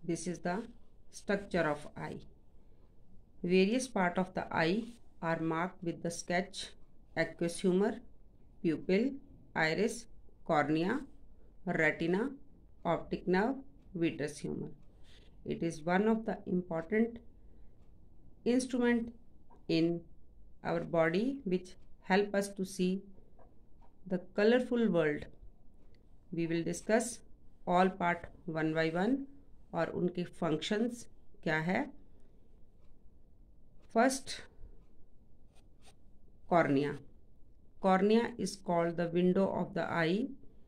this is the structure of eye. Various parts of the eye are marked with the sketch: aqueous humor, pupil, iris, cornea, retina, optic nerve, vitreous humor. It is one of the important instrument in our body which help us to see the colorful world. We will discuss all part one by one और उनके functions क्या है. First, cornea. Cornea is called the window of the eye.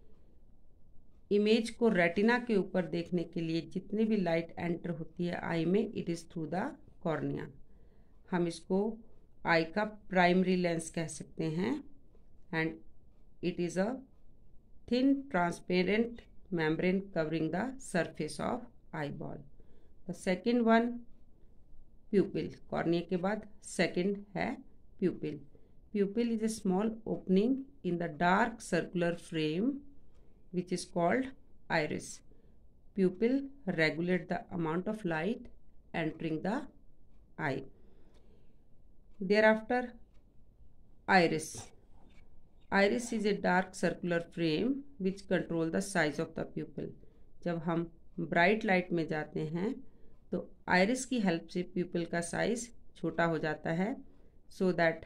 Image को retina के ऊपर देखने के लिए जितनी भी लाइट एंटर होती है आई में, it is through the cornea. हम इसको आई का प्राइमरी लेंस कह सकते हैं. And it is a thin transparent membrane covering the surface of eye ball. The second one, pupil. Cornea के बाद सेकेंड है pupil. Pupil is a small opening in the dark circular frame which is called iris. Pupil regulate the amount of light entering the eye. Thereafter, iris. Iris is a dark circular frame which control the size of the pupil. जब हम bright light में जाते हैं तो iris की help से pupil का size छोटा हो जाता है, so that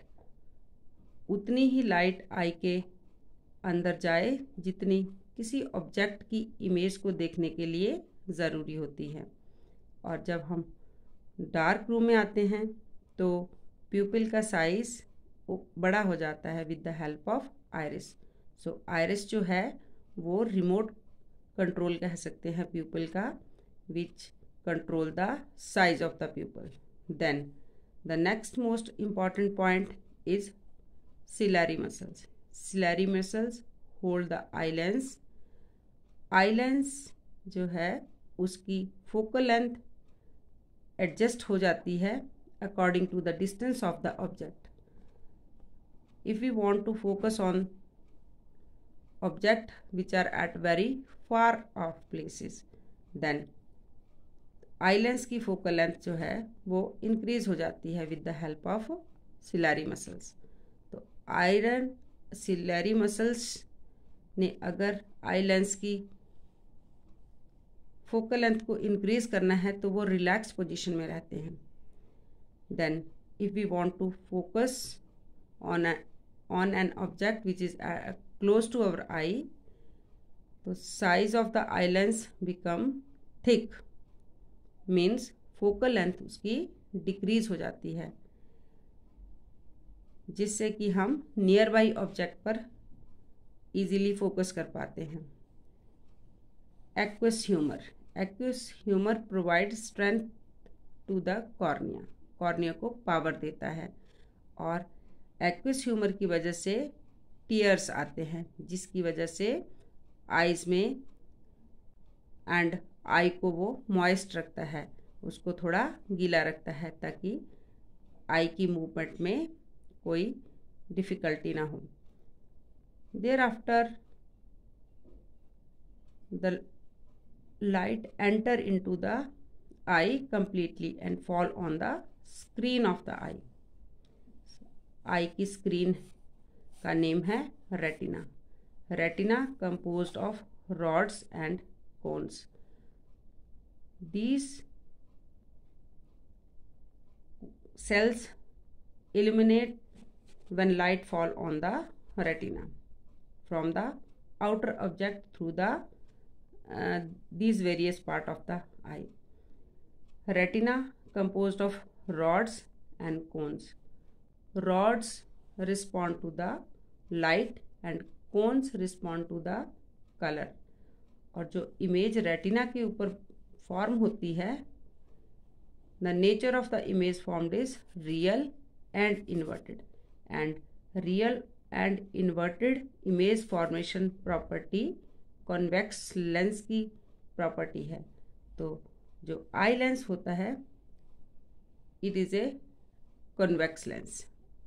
उतनी ही light eye के अंदर जाए जितनी किसी ऑब्जेक्ट की इमेज को देखने के लिए ज़रूरी होती है. और जब हम डार्क रूम में आते हैं तो प्यूपिल का साइज़ बड़ा हो जाता है with the help of iris. So iris जो है वो रिमोट कंट्रोल कह सकते हैं प्यूपिल का, which control the size of the pupil. Then the next most important point is ciliary muscles. Ciliary muscles hold the eye lens. Eye lens जो है उसकी फोकल लेंथ एडजस्ट हो जाती है according to the distance of the object. If we want to focus on object which are at very far off places, then eye lens की focal length जो है वो इंक्रीज हो जाती है with the help of ciliary muscles. तो iron ciliary muscles ने अगर आई लेंस की फोकल लेंथ को इंक्रीज करना है तो वो रिलैक्स पोजीशन में रहते हैं. Then if we want to focus on an object which is close to our eye, तो size of the eye lens become thick, means focal length उसकी डिक्रीज हो जाती है, जिससे कि हम नियर बाई ऑब्जेक्ट पर इजीली फोकस कर पाते हैं. Aqueous humour. Aqueous humour provide strength to the cornea. Cornea को पावर देता है और एक्वस ह्यूमर की वजह से टीयर्स आते हैं, जिसकी वजह से आईज में एंड आई को वो मॉइस्ट रखता है, उसको थोड़ा गीला रखता है ताकि आई की मूवमेंट में कोई डिफ़िकल्टी ना हो. Thereafter, the light enter into the eye completely and fall on the screen of the eye. Eye की screen का नेम है retina. Retina composed of rods and cones. These cells illuminate when light fall on the retina from the outer object through the these various part of the eye. Retina composed of rods and cones. Rods respond to the light and cones respond to the color. और जो image retina के ऊपर form होती है, the nature of the image formed is real and inverted, and real and inverted image formation property convex lens की property है. तो जो आई लेंस होता है it is a convex lens.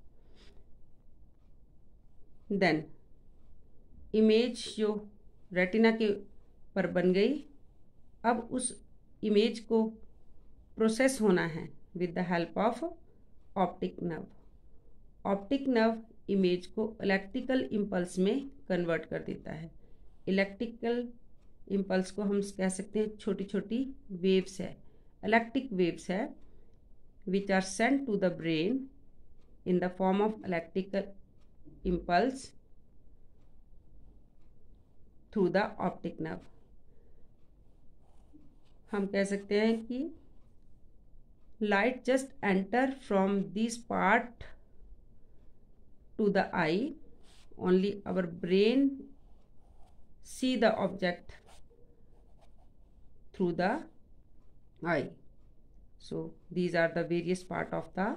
Then image जो रेटिना के पर बन गई, अब उस इमेज को प्रोसेस होना है with the help of optic nerve. Optic nerve image को इलेक्ट्रिकल इम्पल्स में कन्वर्ट कर देता है। इलेक्ट्रिकल इम्पल्स को हम कह सकते हैं छोटी छोटी वेव्स है, इलेक्ट्रिक वेव्स है, which are sent to the brain in the form of electrical impulse through the optic nerve. हम कह सकते हैं कि light just enter from this part to the eye, only our brain see the object through the eye. So these are the various part of the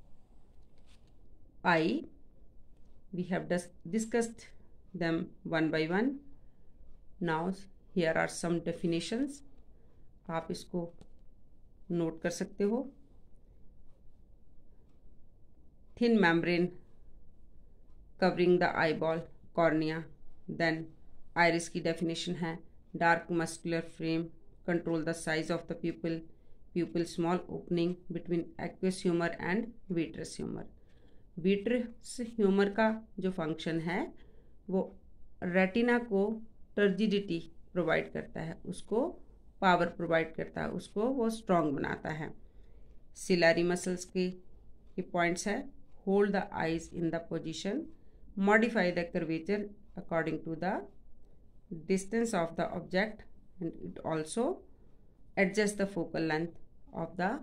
eye. We have discussed them one by one. Now here are some definitions. आप इसको note कर सकते हो। Thin membrane covering the eyeball cornea. Then iris की definition है dark muscular frame control the size of the pupil, pupil small opening between aqueous humour and vitreous humour. Vitreous humour का जो function है वो retina को turgidity provide करता है, उसको पावर प्रोवाइड करता है, उसको वो स्ट्रॉन्ग बनाता है। सिलरी मसल्स के पॉइंट्स है hold the eyes in the position, modify the curvature according to the distance of the object and it also adjust the focal length of the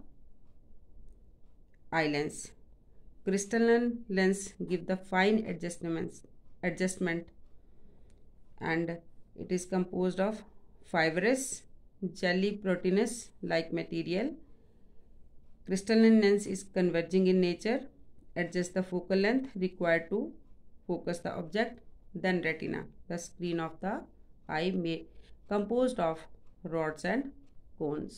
eye lens. Crystalline lens give the fine adjustment and it is composed of fibrous jelly proteinous like material. Crystalline lens is converging in nature, adjust the focal length required to focus the object. Then retina, the screen of the eye, may composed of rods and cones.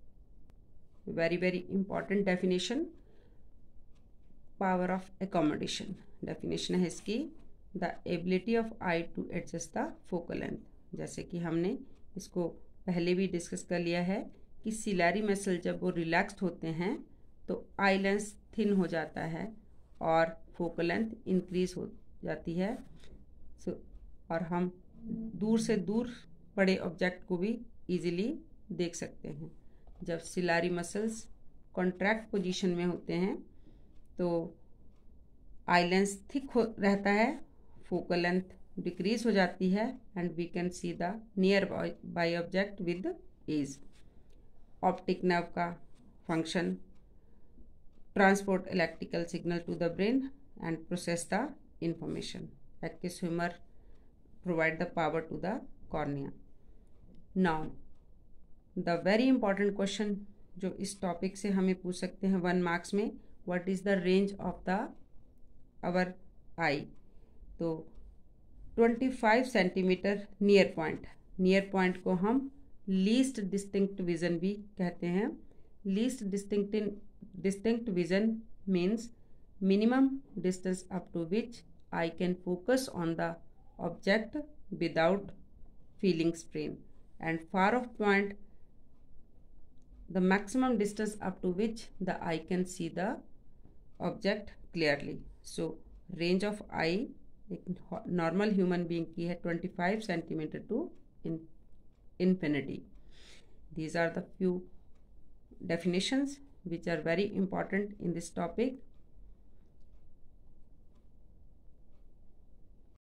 Very important definition. Power of accommodation definition है इसकी the ability of eye to adjust the focal length. जैसे कि हमने इसको पहले भी discuss कर लिया है कि सिलरी मसल जब वो रिलैक्स्ड होते हैं तो आई लेंस थिन हो जाता है और फोकल लेंथ इंक्रीज हो जाती है। और हम दूर से दूर पड़े ऑब्जेक्ट को भी इजीली देख सकते हैं। जब सिलरी मसल्स कॉन्ट्रैक्ट पोजीशन में होते हैं तो आई लेंस थिक रहता है, फोकल लेंथ डिक्रीज हो जाती है and we can see the near by object with ease. Optic nerve का function transport electrical signal to the brain and process the information. Aqueous humour provide the power to the cornea. Now the very important question जो इस topic से हमें पूछ सकते हैं 1 marks में, what is the range of the our eye. तो 25 centimetre near point को हम लीस्ट डिस्टिंक्ट विजन भी कहते हैं। Least distinct vision means minimum distance up to which eye can focus on the object without feeling strain, and far off point the maximum distance up to which the eye can see the object clearly. So range of eye एक normal human being की है 25 centimetre to infinity. These are the few definitions which are very important in this topic.